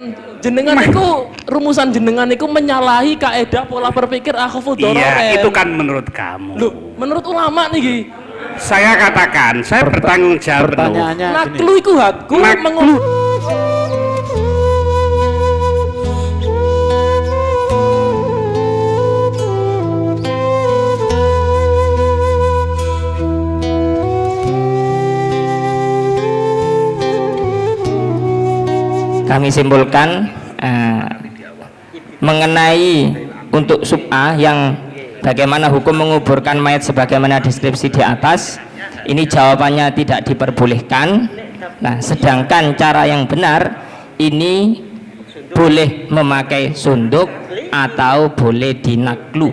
jenengan itu rumusan jenengan itu menyalahi kaidah pola berpikir akhafud dororen. Iya, itu kan menurut kamu. Loh, menurut ulama nih. Saya katakan, saya bertanggung jawab penuh. Naklu iku hakku kami simpulkan mengenai untuk sub A yang bagaimana hukum menguburkan mayat sebagaimana deskripsi di atas, ini jawabannya tidak diperbolehkan. Nah, sedangkan cara yang benar ini boleh memakai sunduk atau boleh dinaklu.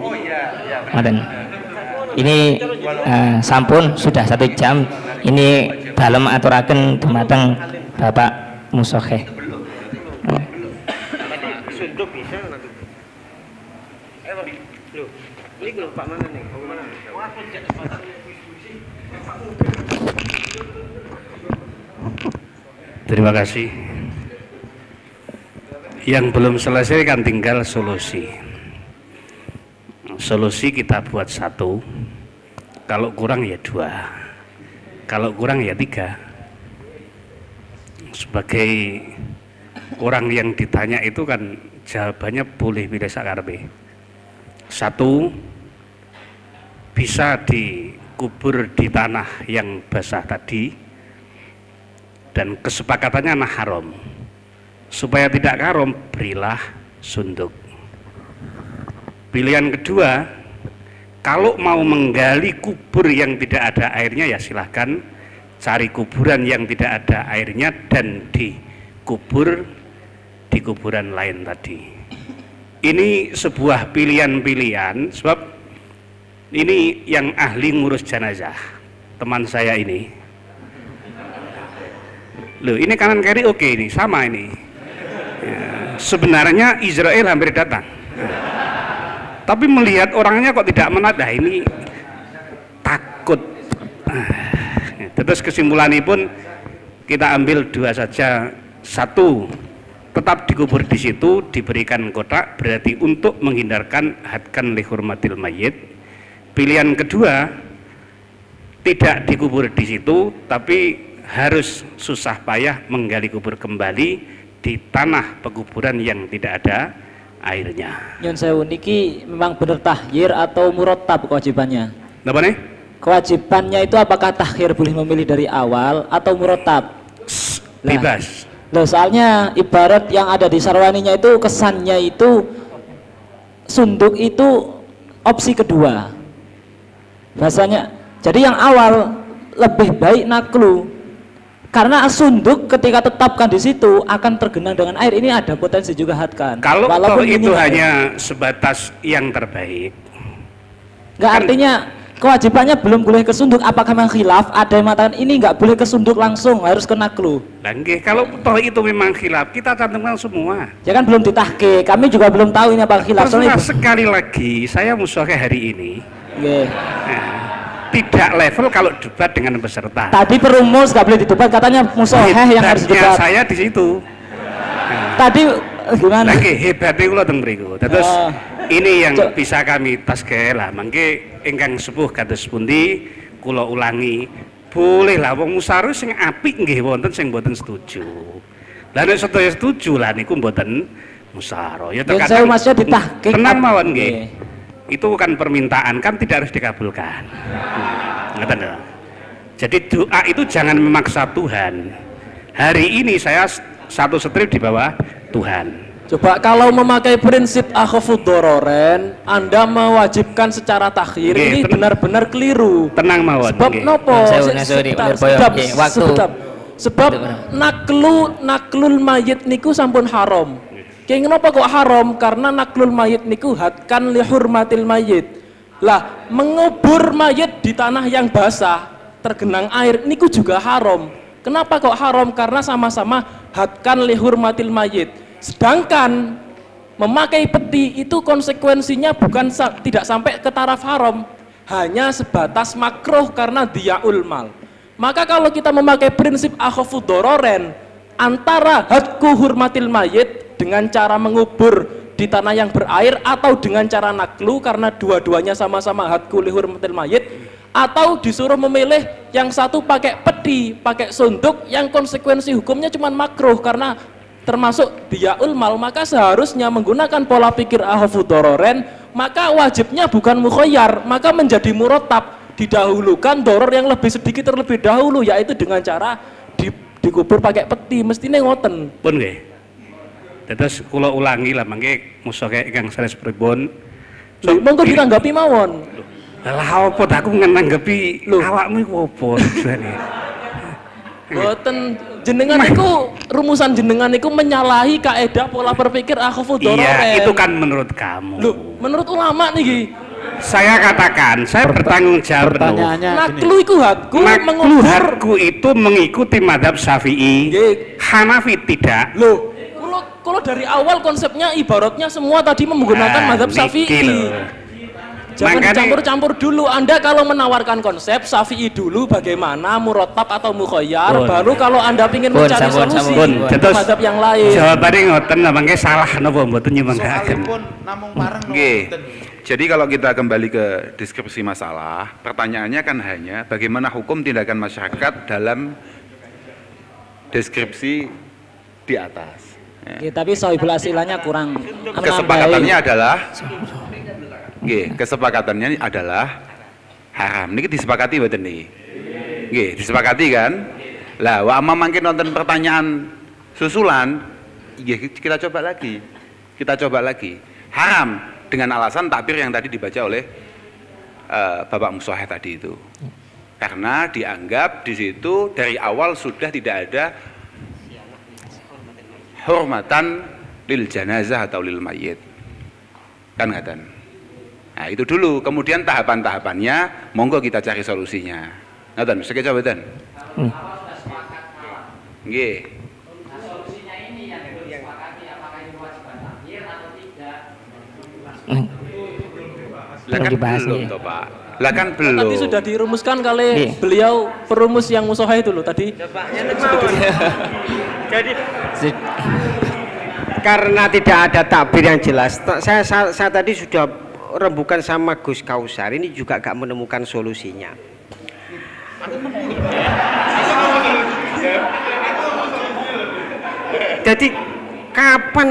Ini sampun sudah 1 jam. Ini dalam aturaken dumateng Bapak Musokhe. Sunduk bisa nanti. Ini Pak mana nih? Terima kasih. Yang belum selesai kan tinggal solusi. Solusi kita buat 1, kalau kurang ya 2, kalau kurang ya 3. Sebagai orang yang ditanya itu kan jawabannya boleh pilih sakarpe. 1, bisa dikubur di tanah yang basah tadi, dan kesepakatannya haram. Supaya tidak haram, berilah sunduk. Pilihan kedua, kalau mau menggali kubur yang tidak ada airnya ya silahkan cari kuburan yang tidak ada airnya dan dikubur di kuburan lain tadi. Ini sebuah pilihan-pilihan, sebab ini yang ahli ngurus jenazah, teman saya ini. Loh, ini kanan kiri oke, ini sama ini. Ya, sebenarnya Israel hampir datang. Tapi melihat orangnya kok tidak menata, ini takut. Terus kesimpulannya pun kita ambil 2 saja. 1, tetap dikubur di situ, diberikan kotak, berarti untuk menghindarkan hadkan lihurmatil mayit. Pilihan kedua, tidak dikubur di situ, tapi harus susah payah menggali kubur kembali di tanah pekuburan yang tidak ada airnya. Nyon sewu niki memang bener tahyir atau murattab kewajibannya? Apa nih? Kewajibannya itu apakah tahyir boleh memilih dari awal atau murattab? Bebas. Loh, soalnya ibarat yang ada di sarwaninya itu kesannya itu sunduk itu opsi kedua. Bahasanya, jadi yang awal lebih baik naklu. Karena sunduk ketika tetapkan di situ akan tergenang dengan air, ini ada potensi juga hadkan. Kalau itu hanya sebatas yang terbaik. Enggak, artinya kewajibannya belum boleh kesunduk. Apakah memang khilaf? Ada yang mengatakan ini nggak boleh kesunduk langsung, harus ke naklu. Nggih, kalau toh itu memang khilaf, kita cantumkan semua. Ya kan belum ditahqiq, kami juga belum tahu ini apa khilaf. Sekali lagi, saya musyawah hari ini. Nah, tidak level kalau debat dengan peserta. Tadi perumus nggak boleh didebat, katanya musyawah yang harus debat. Saya di situ. Nah, tadi gimana? Lagi hebatnya kula teng mriku. Terus ini yang bisa kami taske lah, mangke ingkang sepuh kados pundi kula ulangi, boleh lah wong musyawarah sing apik nggih wonten sing mboten setuju. Lah nek sedaya setuju lah niku mboten musyawarah. Ya terkadang maksudnya ditahqiq. Tenang mawon nggih. Itu kan permintaan, kan tidak harus dikabulkan. Ngoten lho. Jadi doa itu jangan memaksa Tuhan. Hari ini saya 1 strip di bawah Tuhan. Coba kalau memakai prinsip akhafud dororen, Anda mewajibkan secara takhir, ini benar-benar keliru. Tenang mawon. Sebab nopo? Sebab naklul mayit niku sampun haram. Kayak kenapa kok haram? Karena naklul mayit niku hadkan lihurmatil mayit. Lah, mengubur mayit di tanah yang basah, tergenang air niku juga haram. Kenapa kok haram? Karena sama-sama hadkan lihurmatil mayit. Sedangkan memakai peti itu konsekuensinya bukan tidak sampai ke taraf haram, hanya sebatas makruh karena dia ulmal. Maka kalau kita memakai prinsip akhafud dororen, antara hadku hurmatil mayit dengan cara mengubur di tanah yang berair atau dengan cara naklu karena dua-duanya sama-sama hadku li hurmatil mayit, atau disuruh memilih yang satu pakai peti, pakai sunduk yang konsekuensi hukumnya cuma makruh karena termasuk biyaul mal, maka seharusnya menggunakan pola pikir akhafu dororen, maka wajibnya bukan mukhayyar, maka menjadi murattab, didahulukan doror yang lebih sedikit terlebih dahulu, yaitu dengan cara dikubur pakai peti, mestinya ngoten pun nggih. Terus kula ulangi lah mangke musuh kayak Kang Sanes pripun. Monggo ditanggapi mawon. Lah apa aku nanggepi awakmu iku apa tujuane? Boten, jenengan itu rumusan jenengan itu menyalahi kaidah pola berpikir akhafu dororen. Iya, itu kan menurut kamu. Loh, menurut ulama nih. Saya katakan, saya bertanggung jawab penuh. Naklu iku hakku, naklu hakku itu mengikuti madhab Syafi'i. Hanafi tidak. Loh, kalau dari awal konsepnya ibaratnya semua tadi menggunakan madhab Syafi'i. Jangan dicampur-campur dulu. Anda kalau menawarkan konsep Syafi'i dulu bagaimana murattab atau mukhayyar, baru kalau Anda ingin mencari solusi madhab yang lain. Jawabannya ngoten mangke salah napa mboten nyemanggaken. Nggih. Jadi kalau kita kembali ke deskripsi masalah, pertanyaannya kan hanya bagaimana hukum tindakan masyarakat dalam deskripsi di atas. Ya, tapi sohibul asilahnya kurang. Kesepakatannya adalah kesepakatannya adalah haram. Niki disepakati mboten niki? Nggih, disepakati kan? Lah, wa amma mangke nonton pertanyaan susulan, kita coba lagi. Kita coba lagi. Haram dengan alasan takbir yang tadi dibaca oleh Bapak Musaheh tadi itu. Karena dianggap di situ dari awal sudah tidak ada hormatan lil janazah atau lil mayyit. Kan ngaten. Nah itu dulu, kemudian tahapan-tahapannya monggo kita cari solusinya. Ngaten, mesti coba mboten? Nggih. Solusinya ini yang disepakati apakah ini kewajiban takbir atau tidak? Lah kan belum toh, Pak. Lah kan belum. Tadi sudah dirumuskan kali beliau perumus yang musoha itu loh tadi. Jadi karena tidak ada takbir yang jelas, saya tadi sudah rembukan sama Gus Kausar, ini juga gak menemukan solusinya. Jadi kapan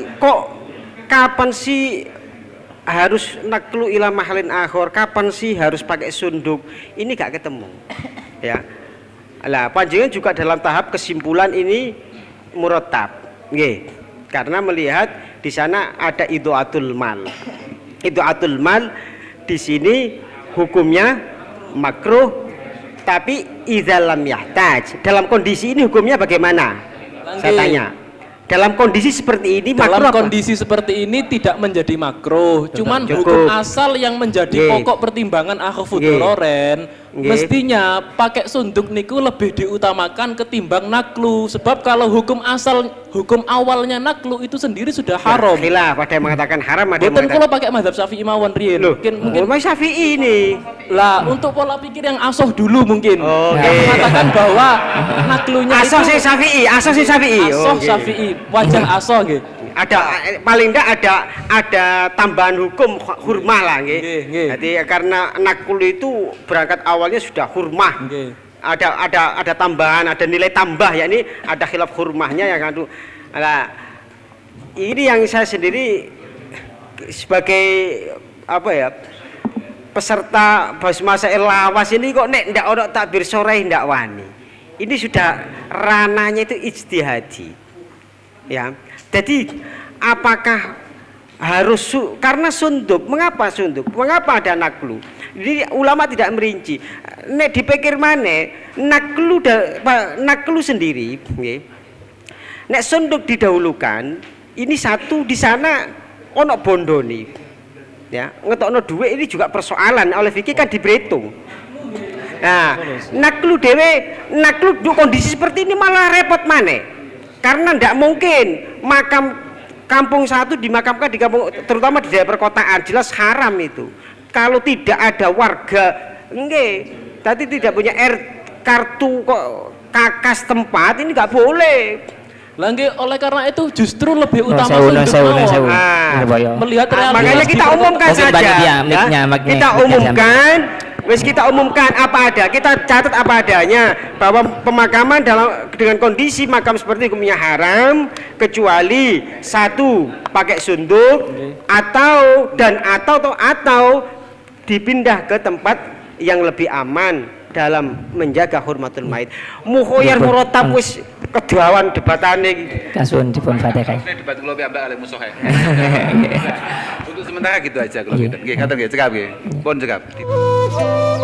sih harus naklu ila mahalin akhor, kapan sih harus pakai sunduk, ini gak ketemu ya. Lah panjenengan juga dalam tahap kesimpulan ini murattab nggih, karena melihat di sana ada idaatul mal. Idaatul mal di sini hukumnya makruh, tapi idza lam yahtaj, dalam kondisi ini hukumnya bagaimana? Saya tanya. Dalam kondisi seperti ini, dalam kondisi seperti ini tidak menjadi makruh, cuman hukum asal yang menjadi pokok pertimbangan akhafu dororen mestinya pakai sunduk niku lebih diutamakan ketimbang naklu, sebab kalau hukum awalnya naklu itu sendiri sudah haram. Khilaf, ada yang mengatakan haram, ada yang mengatakan kalau pakai mazhab Syafi'i mawon riyen. Mungkin Syafi'i ini. Lah, untuk pola pikir yang asoh dulu mungkin. Mengatakan bahwa naklunya asoh itu Syafi'i. Asoh Syafi'i, wajah asoh nggih. Ada paling enggak ada tambahan hukum hurmah lah nggih. Jadi karena nakul itu berangkat awalnya sudah hurmah. Ada tambahan, ada nilai tambah, yakni ada khilaf hurmahnya yang kan. Nah, ini yang saya sendiri sebagai apa ya? Peserta Basmasail Lawas ini kok nek ndak ono takbir sore ndak wani. Ini sudah rananya itu ijtihadi. Ya. Jadi apakah harus karena sunduk? Mengapa sunduk? Mengapa ada naklu? Jadi ulama tidak merinci. Nek dipikir mana naklu sendiri, nggih. Nek sunduk didahulukan, ini satu di sana ono bondoni. Ya, ngetokno duit ini juga persoalan oleh fikih kan diberhitung. Nah, naklu kondisi seperti ini malah repot maneh. Karena tidak mungkin makam kampung satu dimakamkan di kampung, terutama di daerah perkotaan, jelas haram itu. Kalau tidak ada warga, tadi tidak punya kartu kok kakas tempat, ini nggak boleh. Lah nggih, oleh karena itu justru lebih Oh, utama sewu, untuk sewu, mawon. sewu. Ah. Boyo. Melihat realitas. Makanya kita di- umumkan Mungkin saja. banyak dia, ya. mic-nya Kita umumkan, wis kita umumkan apa ada, kita catat apa adanya bahwa pemakaman dengan kondisi makam seperti hukumnya haram kecuali satu pakai sunduk atau dipindah ke tempat yang lebih aman dalam menjaga hurmatul maid. Muhoyar murotab wis kedawan debatane iki. Kasun dipun fatihah. Ini debat kula piambak kali musuh. Untuk sementara gitu aja kalau gitu. Nggih, kata nggih, cekap nggih. Pun cekap.